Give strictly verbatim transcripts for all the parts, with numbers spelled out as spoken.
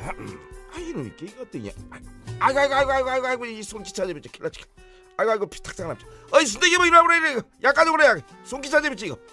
아 이놈이 이게 어떠냐? 아이고 아이고 아이고 아이고 아이고 아이고 이 손기차 잡았지 kil라치. 아이고 아이고 피 탁탁 남지. 어이 순대기 뭐 이러고 그래. 약 가지고 그래. 손기차 잡았지 이거.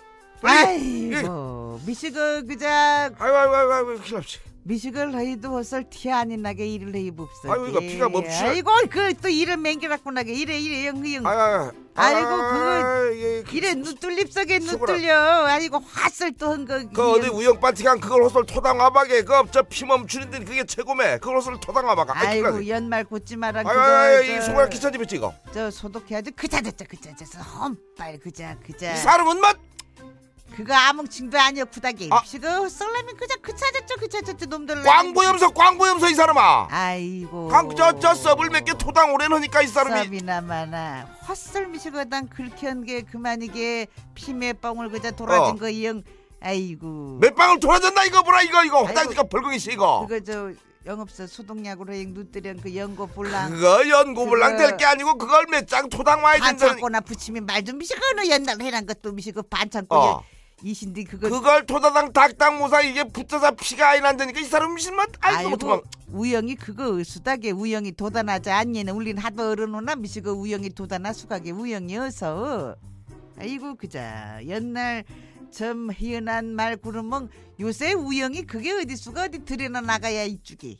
아이고 미식을 그자. 아이고 아이고 아이고 아이고 kil라치. 미식을 해도 헛설 티 아닌 나게 일을 해 봅소. 아이고 이거 피가 멈추. 아이고 그 또 일을 맹겨놨구나게 이래 이래 영영. 아이고 아이고 그거 이래 누뚫립 속에 누뚫려. 아이고 화살 또 한 거. 그 어디 우영빠티간 그걸 헛설 토당화박에 그 저 피 멈추는데 그게 최고매. 그걸 헛설 토당화박. 아이고 연말 꽂지 마라. 아이고 이 소가 기차 집었지 이거. 저 소독해야지. 그자 저자 그자 저자 험빨 그자 그자. 이 사람은 맛. 그거 아뭉칭도 아니었구다게. 아. 그거 썰라면 그자 그 찾았죠 그 찾았죠 놈들. 광보염소 광보염소 이 사람아. 아이고. 광저저 섭을 몇 개 토당 오래 넣으니까 이 사람이. 섭이나 마나 헛설 미식어당 그렇게 한 게 그만이게 피 몇 방울 그자 돌아진 어. 거 이형. 아이고. 몇 방울 돌아졌나 이거 보라 이거 이거 화장지가 벌궁이씨 이거. 그거 저 영업소 소독약으로 행 누뜨련 그 연고 볼랑. 그거 연고 볼랑 될 게 아니고 그걸 몇 장 토당 와야 된다는. 반창고나 붙이면 말 좀 미식어는 옛날 해란 것도 미식어 반창고. 어. 이신디 그거 그걸 토다당 닭당 모사 이게 붙어서 피가 아이 난다니까 이 사람 미신맛 아이고 도망. 우영이 그거 수다게 우영이 도단하자 않니는 울린 하도 어른오나 미시고 우영이 도단하 수가게 우영이어서. 아이고 그자 옛날 참 희은한 말 구르멍 요새 우영이 그게 어디 수가 어디 들여나 나가야 이쪽이.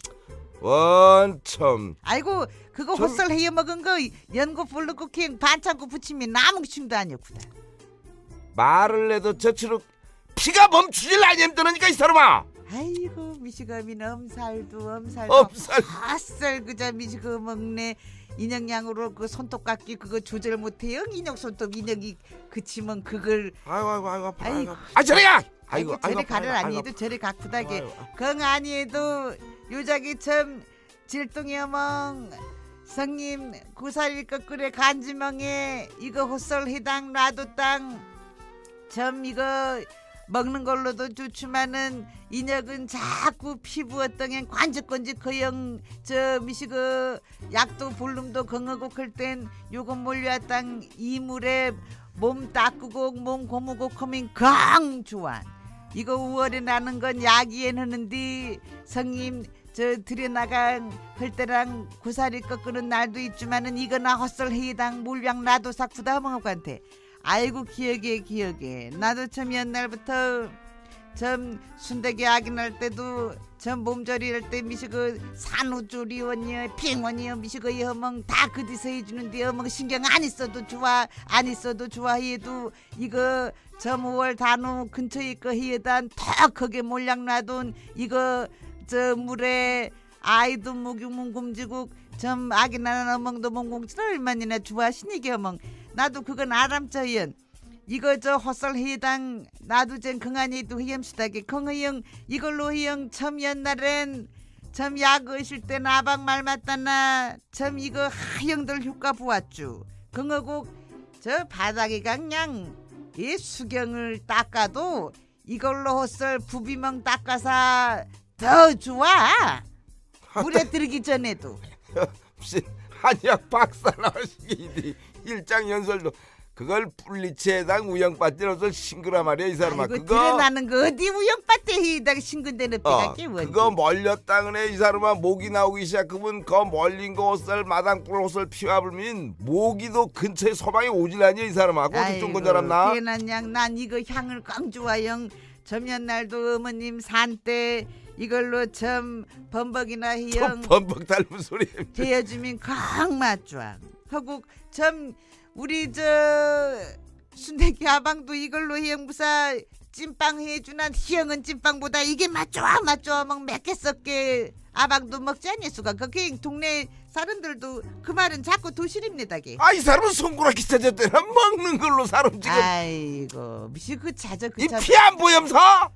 원참. 아이고 그거 전... 헛설 해여 먹은 거 연고 볼르고 그냥 반창고 붙이면 아무것도 아니었구나. 말을 해도 저치로 피가 멈추질 않는다니까 이 사람아. 아이고 미식어민 엄살도 엄살도 엄살 헛살 그자 미식어 먹네. 인형양으로 그 손톱깎이 그거 조절 못해요. 인형 손톱 인형이 그치면 그걸. 아이고 아이고 아이고 아이고 아 저리 가. 아이고 아이고 저리 가를 아니해도 저리 가쿠다게 건 아니해도 요자기 참 질동이 어멍 성님 구살일 거꾸레 간지멍에 이거 헛설 해당 놔도 땅 참 이거 먹는 걸로도 좋지만은 인혁은 자꾸 피부 어떤 관직관직 거영 저 미시그 약도 볼륨도 건하고 클 땐 요거 몰려왔당 이물에 몸 닦고 몸 고무고 커밍 강 좋아. 이거 우월에 나는 건 약이엔 하는데 성님 저 들여나간 할 때랑 구사리 꺾는 날도 있지만은 이거나 헛설 해당 물량 나도 삭부다 허멍한테. 아이고 기억에 기억에 나도 참 옛날부터 참 순대기 아기날 때도 참 몸조리 할 때 미시그 산후조리원이여 핑원이여 미시그 여멍 다 그디서 해주는데 여멍 신경 안 있어도 좋아 안 있어도 좋아 해도 이거 참 오월 단후 근처에 있고 해단 턱 크게 몰량 놔둔 이거 저 물에 아이도 목욕문 굶지고 참 아기 나는 어멍도 몽공치를 얼마나 좋아하시니게 어멍 나도 그건 아람저연 이거 저 헛설 해당 나도 전 긍안이도 희염수다게 긍의영 이걸로 희영 참 옛날엔 참 약의실 때 나방 말 맞다나 참 이거 하영들 효과 보았죠. 긍어국 저 바닥에 그냥 이 수경을 닦아도 이걸로 헛설 부비멍 닦아서 더 좋아. 물에 들기 전에도. 무슨 한약 박사 나오시기 일장연설도 그걸 뿔리체에당 우영빠띠로서 싱그라 말이야 이 사람아. 아이고, 그거 드러나는 거 어디 우영빠띠에다가 싱근대는 뼈가 깨 어, 그거 멀렸다그네 이 사람아. 목이 나오기 시작하면 그 멀린 거 옷을 마당불 옷을 피와 불면 모기도 근처에 서방에 오질 않니 이 사람아. 그것도 좀 건져놨나? 괜한 양 난 이거 향을 깡 좋아영. 저면날도 어머님 산때 이걸로 참 범벅이나 희영 범벅 닮은 소리 대여주민 강 맞좋아 하고 참 우리 저 순대기 아방도 이걸로 희영부사 찐빵 해주난 희영은 찐빵보다 이게 맞좋아 맞좋아 막 몇 개 썩게 아방도 먹지 않니수가 그게 동네 사람들도 그 말은 자꾸 도실입니다게. 아 이 사람은 손가락이 찾았대나 먹는 걸로 사람 지금. 아이고 미시 그 찾아 그 이 피 안 보염서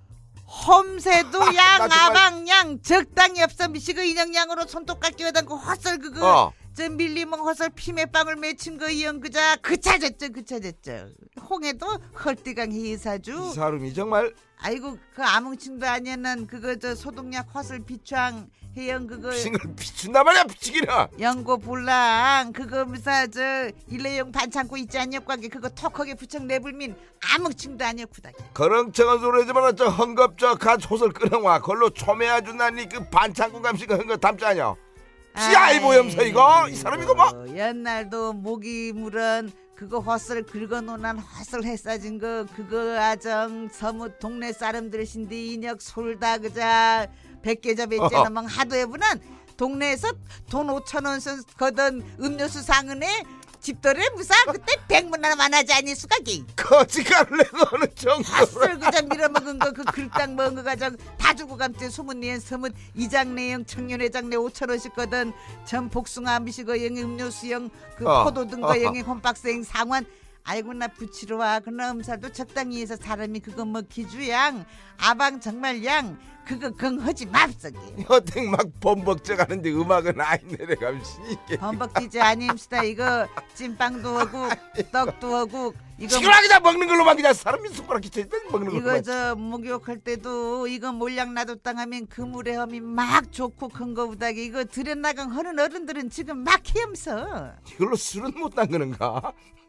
홈새도 양 아방 양 적당히 없어 미시그 인형양으로 손톱깎이 하던 그 헛설 그거 어. 저 밀리면 허설 피매빵을 맺힌 거 이영 그자 그차졌죠 그차졌죠. 홍해도 헐띠강 희사주. 이 사람이 정말 아이고 그 아뭉칭도 아니었는 그거 저 소독약 허설 비추앙 해영 그거 싱을 비춘단 말이야 비치기나. 연고 볼랑 그거 무사 저 일회용 반창고 있지 않냐과게 그거 턱하게 부쩍 내불민 아뭉칭도 아니었구다게. 그렁청한 소리 하지 마라. 저 헝겊 저간 호설 끊어와 걸로 초매야 준다니 그 반창고 감시 그 헝겊 담지 않냐. 피아이 보염서 이거 이 사람 이거 뭐 옛날도 모기 물은 그거 헛설 긁어놓은 헛설 해싸진 거 그거 아정 서무 동네 사람들이신데 인혁 솔다 그자 백개자 백제나 막 하도 해보는 동네에서 돈 오천 원 거던 음료수 상은에 집돌에 무사 그때 백문 하나만 하지 않니 수가기. 거지갈래 너는 정말. 헛설 그자 밀어먹은 거 그 글당 먹은 거 가정 다 주고 감때 소문내연 서문 이장내영 청년회장내 오천 원씩 거든 전 복숭아 미시거 영의 음료수영 그 어, 포도 등거 어. 영의 홈박스행 상원. 아이고 나 부치러 와 그놈 음살도 적당히 해서 사람이 그거 뭐 기주양 아방 정말 양 그거 긍하지 맙소기. 여탱 막 범벅져 가는데 음악은 아닌데 내가 시게 범벅지지 아님시다. 이거 찐빵도 하고 떡도 하고 이거 시끄러워 그냥 먹는 걸로만 그냥 사람이 손가락 기쳐 먹는 이거 걸로만. 저 목욕할 때도 이거 몰량 놔뒀당 하면 그물의 험이 막 좋고 큰 거보다 이거 들여나간 하는 어른들은 지금 막 헤엄서. 이걸로 술은 못 담그는가?